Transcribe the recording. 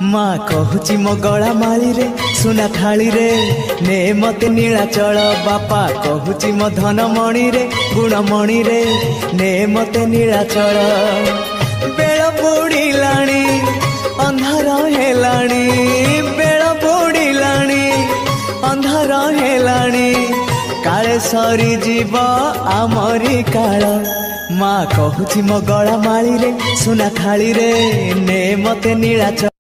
माँ कहूची मो गला माली रे सुना थाली रे ने मते नीलाचल बापा कहूची मो धन मणि रे गुणमणि रे ने मते नीलाचल बेल बुड़िलाणी अंधार हेलाणी बेल बुड़िलाणी अंधार हेलाणी काले सरी जीव आमरी काल माँ कहूची मो गला माली रे सुना थाली रे ने मते नीलाचल